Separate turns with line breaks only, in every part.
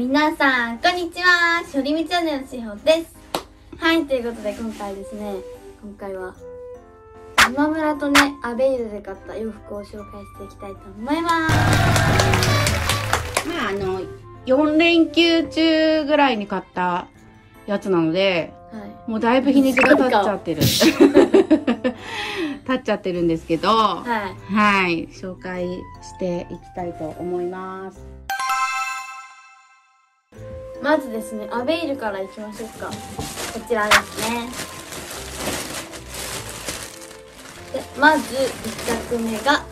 皆さんこんにちは、しょりみチャンネルのしほです。はい、ということで今回は今村とね、アベイルで買った洋服を紹介していきたいと思います。
まあ4連休中ぐらいに買ったやつなので、はい、もうだいぶ日にちが経っちゃってる経っちゃってるんですけど、はい、紹介していきたいと思います。
まずですね、アベイルからいきましょうか。こちらですね。でまず1着目が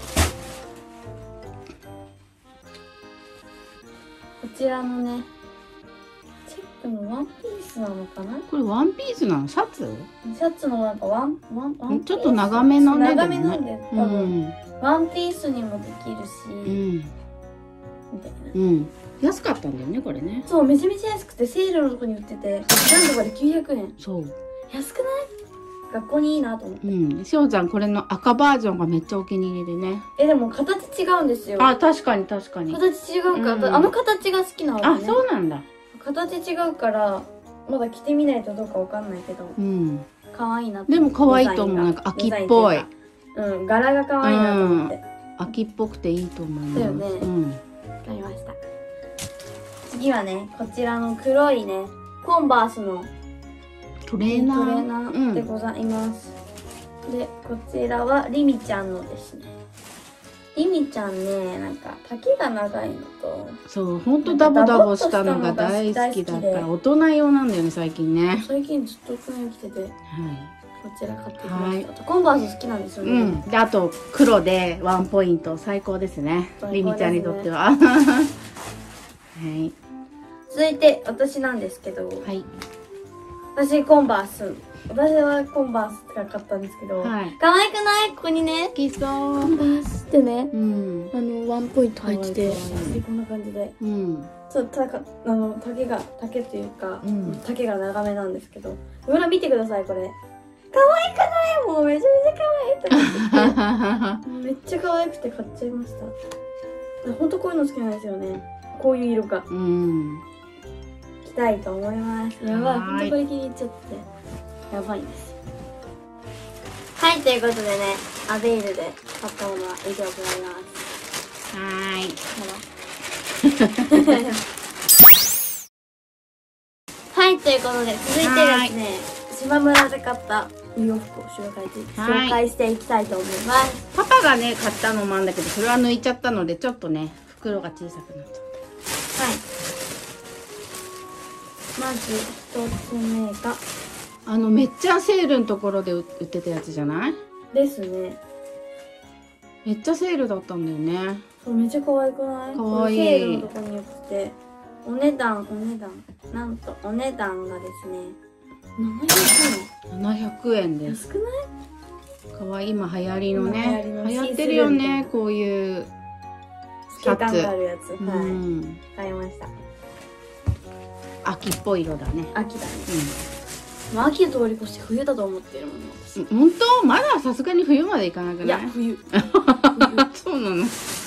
こちらのね、チェックのワンピースなのかな。
これワンピースなの？シャツ
のなんかワン
ちょっと長めのね。
長めなんで多分、ワンピースにもできるし、みたいな。
安かったんだよね、これね。
そう、めちゃめちゃ安くて、セールのとこに売ってて、なんとかで900円。
そう。
安くない？学校にいいなと思って。
しおちゃん、これの赤バージョンがめっちゃお気に入りでね。
でも形違うんですよ。
あ、確かに確かに。
形違うから、あの形が好きなのね。
あ、そうなんだ。
形違うから、まだ着てみないとどうかわかんないけど。可愛いなって。
でも可愛いと思う。なんか秋っぽい。
柄が可愛いなと思って。
秋っぽくていいと思います。
だよね。わかりました。次はね、こちらの黒いね、コンバースの
トレーナ
ーでございます。で、こちらはリミちゃんのですね。リミちゃんね、なんか丈が長いのと、
そう、ほんとダボダボしたのが大好きだった。大人用なんだよね、最近ね。
最近ずっと大人用着てて、こちら買ってきました。コンバース好きなんですよね。
で、あと黒でワンポイント、最高ですね。リミちゃんにとっては。はい。
続いて私なんですけど、私はコンバースが買ったんですけど、可愛くない？ここにね、
コ
ンバースってね、ワンポイント入ってて、こんな感じで、ちょっと丈というか、丈が長めなんですけど、裏見てください、これ。可愛くない？もうめちゃめちゃ可愛いと思ってめっちゃ可愛くて買っちゃいました。ほんとこういうの好きなんですよね。こういう色が。着たいと思います。やばい、ほんとこれ気に入っちゃって。やばいです。はい、ということでね、アベイルで買ったものは以上となります。はい、ということで、続いてですね、島村で買ったお洋服を紹介していきたいと思います。
パパがね、買ったのもあるんだけど、それは抜いちゃったので、ちょっとね、袋が小さくなっちゃった。
はい。まず一つ目が
めっちゃセールのところで売ってたやつじゃない？
ですね。
めっちゃセールだったんだよね。
そう、めっちゃ可愛くない？
可愛い。
セールのところによってお値段なんとお値段がですね、
700円です。
安くない？
可愛い。今流行りのね、流行ってるよね、こういう
シャツ。あるやつ。買いました。
秋っぽい色だね。
秋だね。秋を通り越して冬だと思ってるもん。
本当？まださすがに冬までいかなくない？
いや、冬。
そうなの。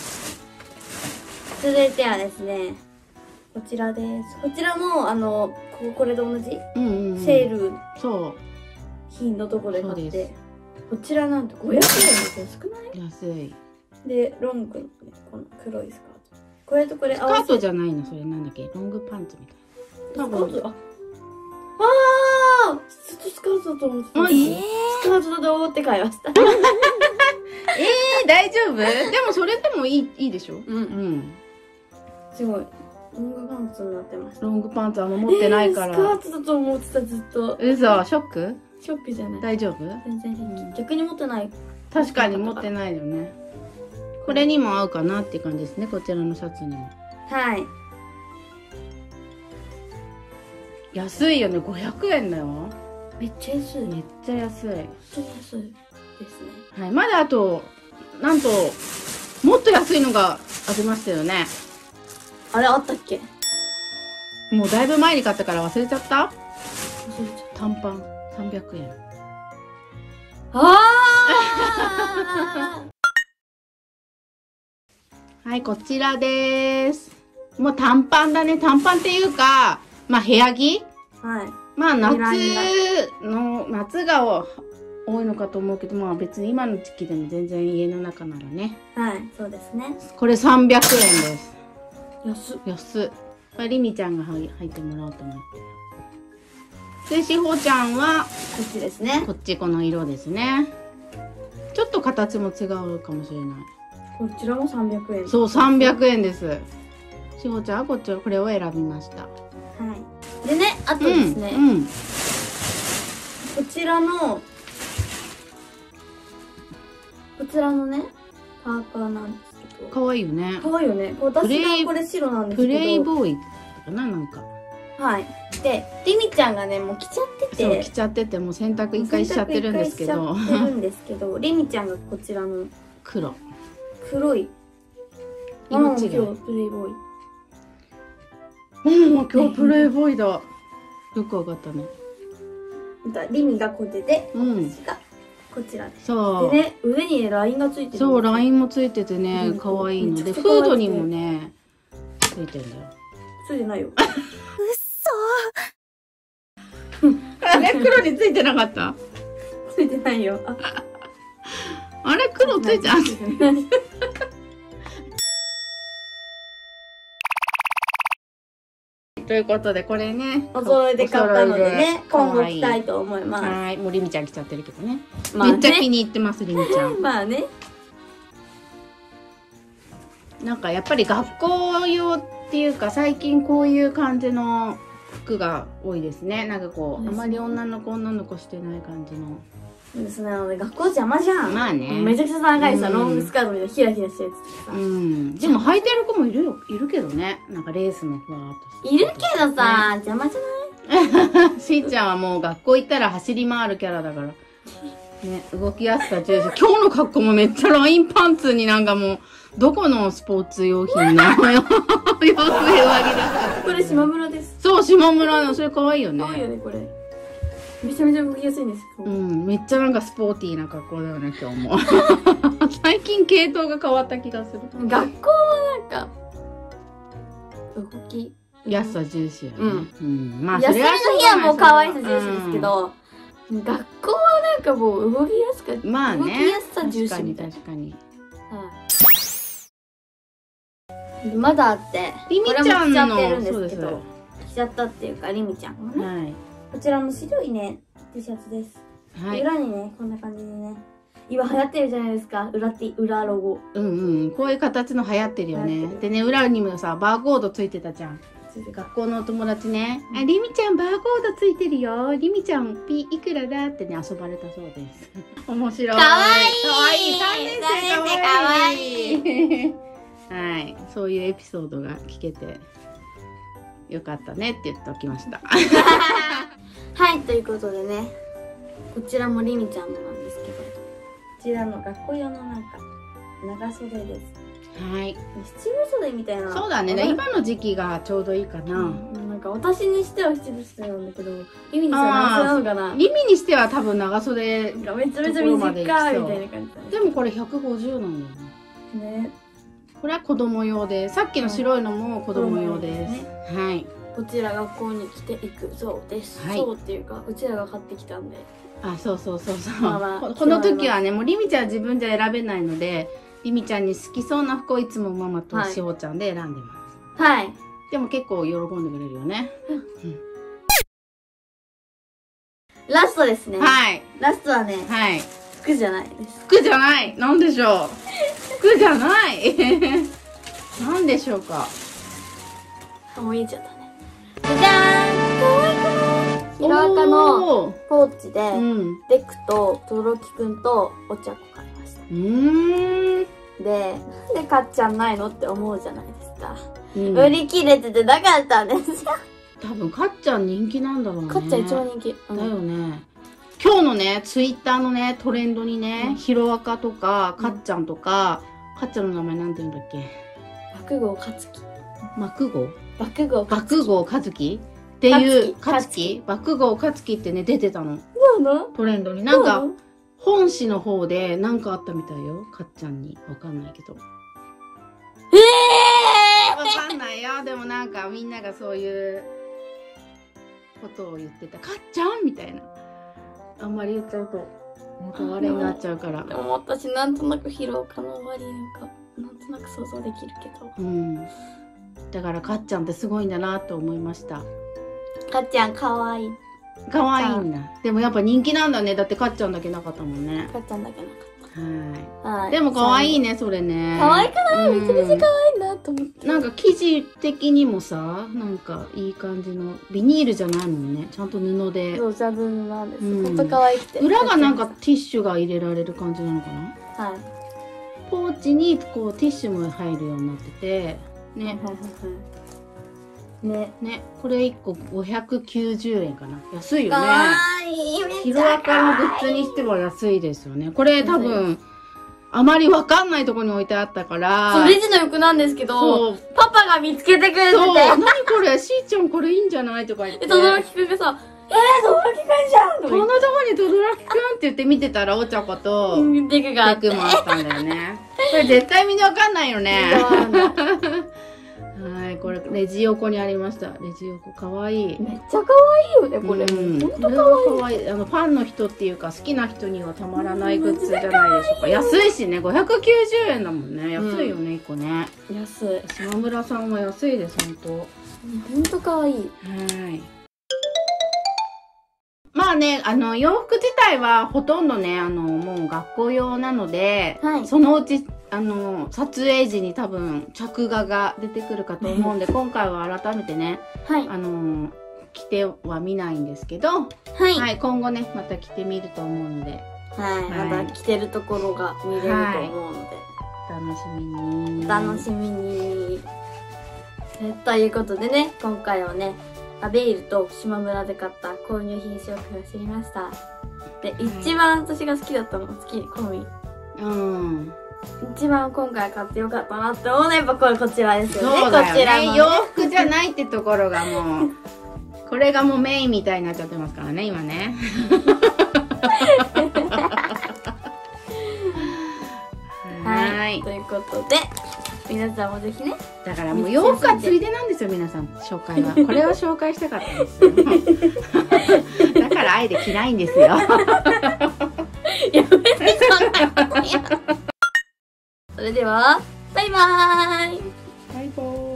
続いてはですね、こちらです。こちらもこれと同じセール品のところで買って、こちらなんと500円ですよ。少ない？
安い。で、
ロングのこの黒いスカート。これとこれ
合わせて。スカートじゃないの？それなんだっけ？ロングパンツみたいな。多分。
ずっとスカートだと思ってた。スカートだと思って買いました。
大丈夫？でもそれでもいいでしょ？
すごい。ロングパンツになってました。
ロングパンツ持ってないから。
スカートだと思ってた、ずっと。
嘘、ショック？
ショックじゃない。
大丈夫？
全然平気。逆に持ってない。
確かに持ってないよね。これにも合うかなっていう感じですね、こちらのシャツにも。
はい。
安いよね、500円だよ。
めっちゃ安い。
めっちゃ安い。
本当に安いですね。
はい、まだあと、なんと、もっと安いのがありましたよね。
あれあったっけ？
もうだいぶ前に買ったから忘れちゃった？
忘れちゃった。
短パン300円。
はい、
こちらです。 もう短パンだね。短パンっていうか、まあ部屋着。
はい。
まあ夏が多いのかと思うけど、まあ別に今の時期でも全然家の中ならね。
はい、そうですね。
これ300円です。
安っ。
これりみちゃんが履いてもらおうと思って。で、しほちゃんは、
こっちですね。
こっちこの色ですね。ちょっと形も違うかもしれない。
こちらも300円。
そう、300円です。しほちゃんはこれを選びました。
はい。でね、あとですね。こちらのね、パーカーなんですけど。
かわいいよね。
かわいいよね。私がこれ白なんですけど。
プレイボーイかな、なんか。
はい。で、りみちゃんがね、もう着ちゃってて。
そう、着ちゃってて、もう洗濯一回しちゃってるんですけど。
りみちゃんがこちらの。黒い。
今違う。
今日プレイボーイ。
今日プレイボーイだ。よくわかったね。
りみがこれで、私がこちらです。
そう。
でね、上にラインがついてる。
そう、ラインもついててね、かわいいので、フードにもね、ついてんだよ。
ついてないよ。
あれ、黒についてなかった？
ついてないよ。
あれ、黒ついてない。ということで、これね、
お揃いで買ったのでね、今後着たいと思います。
はい、もうりみちゃん着ちゃってるけどね。めっちゃ気に入ってます、りみちゃん。
まあね。
なんかやっぱり学校用っていうか、最近こういう感じの服が多いですね。なんかこう、あまり女の子してない感じの。
そうですね、学校邪魔じゃん。
まあね。
めちゃくちゃ長いさ、ロングスカートみたいなヒラヒラしたやつってさ。
でも履いてる子もいるけどね。なんかレースのふわーっと。
いるけどさ、邪魔じゃ
ない？しーちゃんはもう学校行ったら走り回るキャラだから。ね、動きやすさ重視。今日の格好もめっちゃラインパンツになんかもう、どこのスポーツ用品の洋服上着だ。
これ島村です。
そう、島村の、それ可愛いよね。
可愛いよね、これ。めちゃめちゃ動きやすいんですよ。
めっちゃなんかスポーティーな格好だよね、今日も。最近系統が変わった気がする。
学校はなんか、動き
やすさ重視よね。
まあ、休みの日はもう可愛さ重視ですけど、学校はなんかもう動きやすかった。
まあね。
動きやすさ重視みたいな。
確かに。
まだあって、
りみちゃんの、
そうですけど、着ちゃったっていうか、りみちゃんがね。こちらの白いね、T シャツです。裏にね、こんな感じでね。今流行ってるじゃないですか、裏ロゴ。こういう形の流行ってるよね。でね、裏にもさ、バーコードついてたじゃん。学校のお友達ね、りみちゃんバーコードついてるよ。りみちゃんいくらだってね、遊ばれたそうです。面白い。かわいい。3年生かわいい。はい、そういうエピソードが聞けてよかったねって言っておきました。はい、ということでね、こちらもりみちゃんのなんですけど、こちらの学校用のなんか長袖です。はい。七分袖みたいな。そうだね。今の時期がちょうどいいかな。なんか私にしては七分袖なんだけど、りみにしては長袖なのかな。りみにしては多分長袖がめちゃめちゃ短いみたいな感じ。でもこれ150なんだよね。ね。これは子供用で、さっきの白いのも子供用です。はい。こちら学校に着ていくそうです。そうっていうか、うちらが買ってきたんで。あ、そう。この時はね、もうりみちゃん自分じゃ選べないので、りみちゃんに好きそうな服をいつもママとしほちゃんで選んでます。はい。でも結構喜んでくれるよね。ラストですね。はい。ラストはね、はい。服じゃないです。服じゃない。なんでしょう。服じゃない。なんでしょうか。もう言えちゃったね。じゃじゃーん。かわいくない？ヒロアカのポーチで、デクとトロキくんとお茶子買いました。で、なんでかっちゃんないのって思うじゃないですか。売り切れててなかったんですよ。多分かっちゃん人気なんだろうね。かっちゃん一番人気。だよね。今日のね、ツイッターのね、トレンドにね、ヒロアカとか、かっちゃんとか、かっちゃんの名前なんて言うんだっけ？爆豪かつき。爆豪かつきっていう、かつき爆豪かつきってね、出てたの。トレンドに。なんか、本誌の方でなんかあったみたいよ。かっちゃんに。わかんないけど。
かんないよ。でもなんかみんながそういうことを言ってた。かっちゃんみたいな。あんまり言っちゃうとネタバレになっちゃうから。
でも私なんとなく疲労感の終わりなんかなんとなく想像できるけど。
うん。だからかっちゃんってすごいんだなと思いました。
かっちゃんかわいい。
かわいいんだ。でもやっぱ人気なんだね。だってかっちゃんだけなかったもんね。
かっちゃんだけなかった。
はい。でもかわいいね、それね。
かわいくない？めちゃめちゃかわいいなと思って。
なんか生地的にもさ、なんかいい感じのビニールじゃないもんね。ちゃんと布で。
そう、ちゃんと布なんです。ほんとかわいくて。
裏がなんかティッシュが入れられる感じなのかな？はい。ポーチにこうティッシュも入るようになってて、ね。ね、これ1個590円かな。安いよね。ヒロアカのグッズにしては安いですよね。これ多分、あまりわかんないところに置いてあったから。
そう、レジの横なんですけど、パパが見つけてくれてて。そう、
何これ、しーちゃんこれいいんじゃないとか言って。
とどろきくんがさ、とどろきくんじゃん
このとこにとどろきくんって言って見てたら、おちゃこと、
デクがあって。
デクもあったんだよね。これ絶対みんなわかんないよね。はい、これレジ横にありました。レジ横かわいい。
めっちゃかわいいよね、これ。
本当かわいい。ファンの人っていうか好きな人にはたまらないグッズじゃないでしょうか。安いしね、590円だもんね。安いよね、1個ね。
安い。
島村さんは安いです、本当。
本当かわいい。
はい。まあね、洋服自体はほとんどね、もう学校用なので、そのうち、撮影時に多分着画が出てくるかと思うんで、今回は改めてね、着ては見ないんですけど、はい、今後ね、また着てみると思うので、
はい、また着てるところが見れると思うので、
楽しみに。
楽しみに。ということでね、今回はね、アベイルと島村で買った購入品種を知りました。で、一番私が好きだったのが好み。一番今回買ってよかったなって思うのはやっぱこちらですよね。
そうだよね。洋服じゃないってところがもう、これがもうメインみたいになっちゃってますからね、今ね。
はい。ということで、皆さんもぜひね。
だからもう洋服はついでなんですよ、皆さん。紹介は。これを紹介したかったんですよ。だからあえて着ないんですよ。や
めて、そんなことや。それでは、バイバーイ。
バイバーイ。